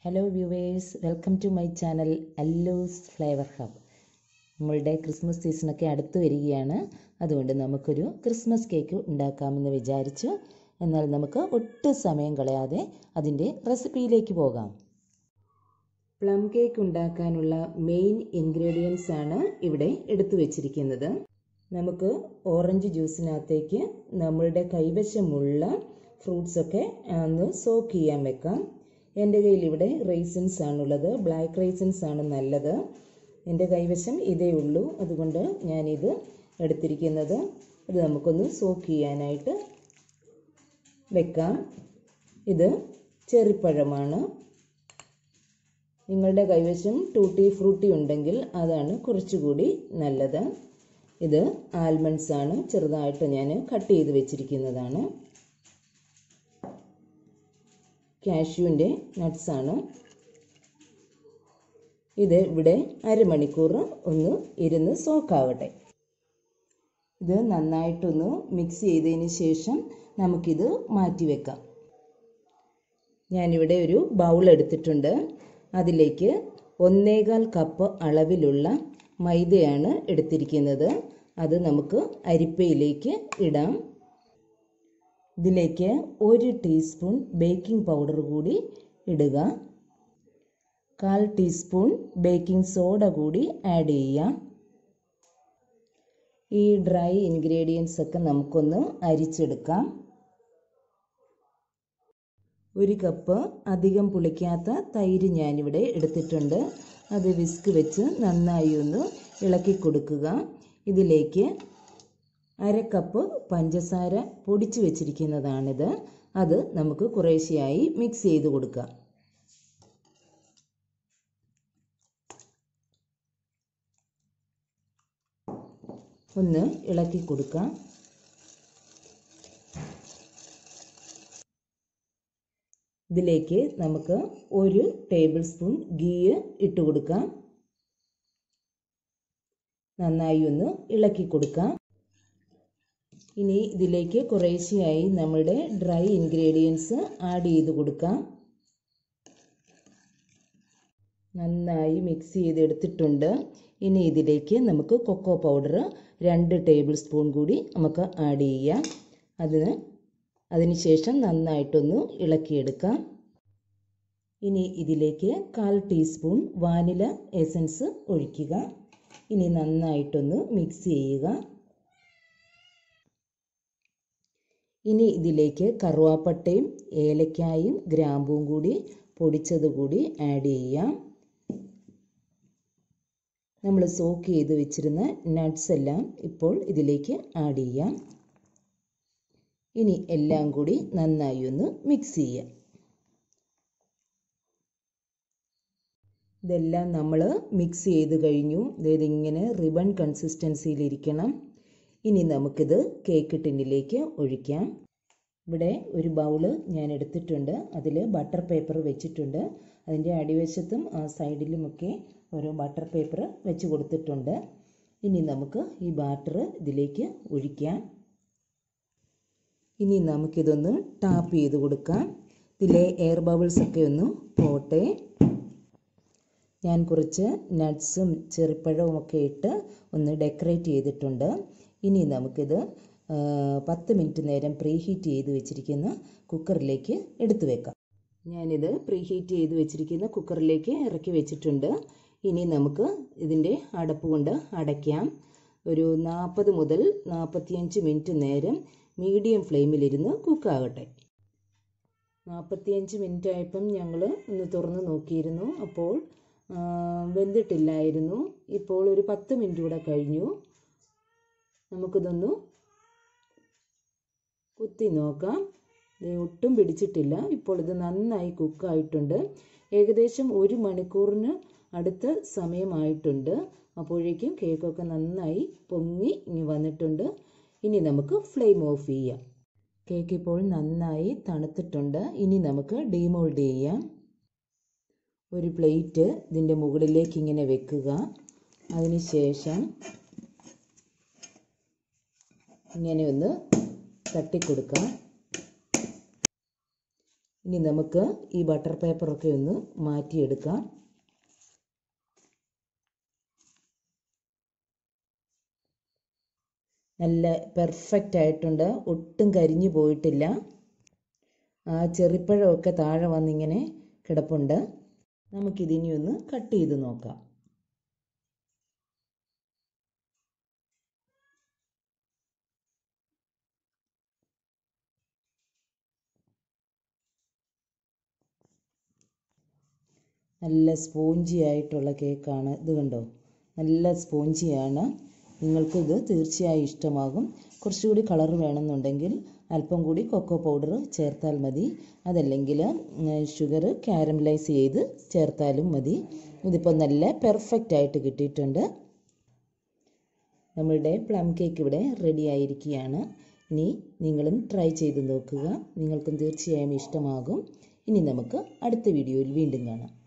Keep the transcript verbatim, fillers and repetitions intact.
Hello viewers, welcome to my channel Allu's flavour hub. നമ്മളുടെ Christmas സീസണൊക്കെ അടുത്ത് വരികയാണ്. അതുകൊണ്ട് നമുക്കൊരു ക്രിസ്മസ് കേക്ക് ഉണ്ടാക്കാമെന്ന് വിചാരിച്ചു. എന്നാൽ നമുക്ക് ഒട്ടും സമയം കളയാതെ അതിൻ്റെ റെസിപ്പിയിലേക്ക് പോകാം. പ്ലം കേക്ക് ഉണ്ടാക്കാനുള്ള മെയിൻ ഇൻഗ്രീഡിയൻസ് ആണ് ഇവിടെ എടുത്തു വച്ചിരിക്കുന്നത്. നമുക്ക് ഓറഞ്ച് ജ്യൂസിനകത്തേക്ക് നമ്മളുടെ കൈവശമുള്ള ഫ്രൂട്ട്സൊക്കെ ഒന്ന് സോക്ക് ചെയ്യാൻ വെക്കാം. എൻ്റെ കയ്യിൽ ഇവിടെ റൈസിൻസ് ആണുള്ളത്. ബ്ലാക്ക് റൈസിൻസ് ആണ് നല്ലത്. എൻ്റെ കൈവശം ഇതേ ഉള്ളൂ, അതുകൊണ്ട് ഞാനിത് എടുത്തിരിക്കുന്നത്. ഇത് നമുക്കൊന്ന് സോക്ക് ചെയ്യാനായിട്ട് വെക്കാം. ഇത് ചെറിപ്പഴമാണ്. നിങ്ങളുടെ കൈവശം ടൂട്ടി ഫ്രൂട്ടി ഉണ്ടെങ്കിൽ അതാണ് കുറച്ചുകൂടി നല്ലത്. ഇത് ആൽമണ്ട്സ് ആണ്, ചെറുതായിട്ട് ഞാൻ കട്ട് ചെയ്ത് വെച്ചിരിക്കുന്നതാണ്. കാഷ്യൂവിൻ്റെ നട്ട്സാണ്. ഇത് ഇവിടെ അരമണിക്കൂർ ഒന്ന് ഇരുന്ന് സോക്കാവട്ടെ. ഇത് നന്നായിട്ടൊന്ന് മിക്സ് ചെയ്തതിന് ശേഷം നമുക്കിത് മാറ്റി വെക്കാം. ഞാനിവിടെ ഒരു ബൗൾ എടുത്തിട്ടുണ്ട്. അതിലേക്ക് ഒന്നേകാൽ കപ്പ് അളവിലുള്ള മൈദയാണ് എടുത്തിരിക്കുന്നത്. അത് നമുക്ക് അരിപ്പയിലേക്ക് ഇടാം. ഇതിലേക്ക് ഒരു ടീസ്പൂൺ ബേക്കിംഗ് പൗഡർ കൂടി ഇടുക. കാൽ ടീസ്പൂൺ ബേക്കിംഗ് സോഡ കൂടി ആഡ് ചെയ്യാം. ഈ ഡ്രൈ ഇൻഗ്രീഡിയൻസ് ഒക്കെ നമുക്കൊന്ന് അരിച്ചെടുക്കാം. ഒരു കപ്പ് അധികം പുളിക്കാത്ത തൈര് ഞാനിവിടെ എടുത്തിട്ടുണ്ട്. അത് വിസ്ക് വെച്ച് നന്നായി ഒന്ന് ഇളക്കി കൊടുക്കുക. ഇതിലേക്ക് അര കപ്പ് പഞ്ചസാര പൊടിച്ചു വെച്ചിരിക്കുന്നതാണിത്. അത് നമുക്ക് കുറേശ്ശെയായി മിക്സ് ചെയ്ത് കൊടുക്കാം. ഒന്ന് ഇളക്കി കൊടുക്കാം. ഇതിലേക്ക് നമുക്ക് ഒരു ടേബിൾ സ്പൂൺ ഗീ ഇട്ട് കൊടുക്കാം. നന്നായി ഒന്ന് ഇളക്കി കൊടുക്കാം. ഇനി ഇതിലേക്ക് കുറേശ്ശെയായി നമ്മുടെ ഡ്രൈ ഇൻഗ്രീഡിയൻസ് ആഡ് ചെയ്ത് കൊടുക്കാം. നന്നായി മിക്സ് ചെയ്തെടുത്തിട്ടുണ്ട്. ഇനി ഇതിലേക്ക് നമുക്ക് കൊക്കോ പൗഡർ രണ്ട് ടേബിൾ സ്പൂൺ കൂടി നമുക്ക് ആഡ് ചെയ്യാം. അതിന് അതിനുശേഷം നന്നായിട്ടൊന്ന് ഇളക്കിയെടുക്കാം. ഇനി ഇതിലേക്ക് കാൽ ടീസ്പൂൺ വാനില എസൻസ് ഒഴിക്കുക. ഇനി നന്നായിട്ടൊന്ന് മിക്സ് ചെയ്യുക. ഇനി ഇതിലേക്ക് കറുവാപ്പട്ടയും ഏലക്കായും ഗ്രാമ്പും കൂടി പൊടിച്ചത് കൂടി ആഡ് ചെയ്യാം. നമ്മൾ സോക്ക് ചെയ്ത് വെച്ചിരുന്ന നട്ട്സ് എല്ലാം ഇപ്പോൾ ഇതിലേക്ക് ആഡ് ചെയ്യാം. ഇനി എല്ലാം കൂടി നന്നായി ഒന്ന് മിക്സ് ചെയ്യാം. ഇതെല്ലാം നമ്മൾ മിക്സ് ചെയ്ത് കഴിഞ്ഞു. ഇതിങ്ങനെ റിബൺ കൺസിസ്റ്റൻസിയിലിരിക്കണം. ഇനി നമുക്കിത് കേക്ക് ടിന്നിലേക്ക് ഒഴിക്കാം. ഇവിടെ ഒരു ബൗള് ഞാൻ എടുത്തിട്ടുണ്ട്. അതിൽ ബട്ടർ പേപ്പർ വെച്ചിട്ടുണ്ട്. അതിൻ്റെ അടിവശത്തും സൈഡിലുമൊക്കെ ഓരോ ബട്ടർ പേപ്പർ വെച്ച് കൊടുത്തിട്ടുണ്ട്. ഇനി നമുക്ക് ഈ ബാറ്റർ ഇതിലേക്ക് ഒഴിക്കാം. ഇനി നമുക്കിതൊന്ന് ടാപ്പ് ചെയ്ത് കൊടുക്കാം. ഇതിലെ എയർ ബബിൾസ് ഒക്കെ ഒന്ന് പോട്ടെ. ഞാൻ കുറച്ച് നട്ട്സും ചെറിപ്പഴവും ഒക്കെ ഇട്ട് ഒന്ന് ഡെക്കറേറ്റ് ചെയ്തിട്ടുണ്ട്. ഇനി നമുക്കിത് പത്ത് മിനിറ്റ് നേരം പ്രീ ഹീറ്റ് ചെയ്ത് വെച്ചിരിക്കുന്ന കുക്കറിലേക്ക് എടുത്തു വെക്കാം. ഞാനിത് പ്രീ ഹീറ്റ് ചെയ്ത് വെച്ചിരിക്കുന്ന കുക്കറിലേക്ക് ഇറക്കി വെച്ചിട്ടുണ്ട്. ഇനി നമുക്ക് ഇതിൻ്റെ അടപ്പ് കൊണ്ട് അടയ്ക്കാം. ഒരു നാൽപ്പത് മുതൽ നാൽപ്പത്തിയഞ്ച് മിനിറ്റ് നേരം മീഡിയം ഫ്ലെയിമിലിരുന്ന് കുക്കാകട്ടെ. നാൽപ്പത്തിയഞ്ച് മിനിറ്റ് ആയപ്പം ഞങ്ങൾ ഒന്ന് തുറന്ന് നോക്കിയിരുന്നു. അപ്പോൾ വെന്തിട്ടില്ലായിരുന്നു. ഇപ്പോൾ ഒരു പത്ത് മിനിറ്റ് കൂടെ കഴിഞ്ഞു. നമുക്കിതൊന്ന് കുത്തി നോക്കാം. ഇത് ഒട്ടും പിടിച്ചിട്ടില്ല. ഇപ്പോൾ ഇത് നന്നായി കുക്കായിട്ടുണ്ട്. ഏകദേശം ഒരു മണിക്കൂറിന് അടുത്ത സമയമായിട്ടുണ്ട്. അപ്പോഴേക്കും കേക്കൊക്കെ നന്നായി പൊങ്ങി ഇനി വന്നിട്ടുണ്ട്. ഇനി നമുക്ക് ഫ്ലെയിം ഓഫ് ചെയ്യാം. കേക്ക് ഇപ്പോൾ നന്നായി തണുത്തിട്ടുണ്ട്. ഇനി നമുക്ക് ഡീമോൾഡ് ചെയ്യാം. ഒരു പ്ലേറ്റ് ഇതിൻ്റെ മുകളിലേക്ക് ഇങ്ങനെ വെക്കുക. അതിനുശേഷം ഇങ്ങനെ ഒന്ന് തട്ടിക്കൊടുക്കാം. ഇനി നമുക്ക് ഈ ബട്ടർ പേപ്പറൊക്കെ ഒന്ന് മാറ്റിയെടുക്കാം. നല്ല പെർഫെക്റ്റ് ആയിട്ടുണ്ട്, ഒട്ടും കരിഞ്ഞു പോയിട്ടില്ല. ആ ചെറിപ്പഴമൊക്കെ താഴെ വന്നിങ്ങനെ കിടപ്പുണ്ട്. നമുക്കിതിനി ഒന്ന് കട്ട് ചെയ്ത് നോക്കാം. നല്ല സ്പോഞ്ചി ആയിട്ടുള്ള കേക്കാണ് ഇത്, കണ്ടോ? നല്ല സ്പോഞ്ചിയാണ്. നിങ്ങൾക്കിത് തീർച്ചയായും ഇഷ്ടമാകും. കുറച്ചുകൂടി കളർ വേണമെന്നുണ്ടെങ്കിൽ അല്പം കൂടി കൊക്കോ പൗഡർ ചേർത്താൽ മതി. അതല്ലെങ്കിൽ ഷുഗർ കാരമലൈസ് ചെയ്ത് ചേർത്താലും മതി. ഇതിപ്പോൾ നല്ല പെർഫെക്റ്റ് ആയിട്ട് കിട്ടിയിട്ടുണ്ട്. നമ്മളുടെ പ്ലം കേക്ക് ഇവിടെ റെഡി ആയിരിക്കുകയാണ്. ഇനി നിങ്ങളും ട്രൈ ചെയ്ത് നോക്കുക. നിങ്ങൾക്കും തീർച്ചയായും ഇഷ്ടമാകും. ഇനി നമുക്ക് അടുത്ത വീഡിയോയിൽ വീണ്ടും കാണാം.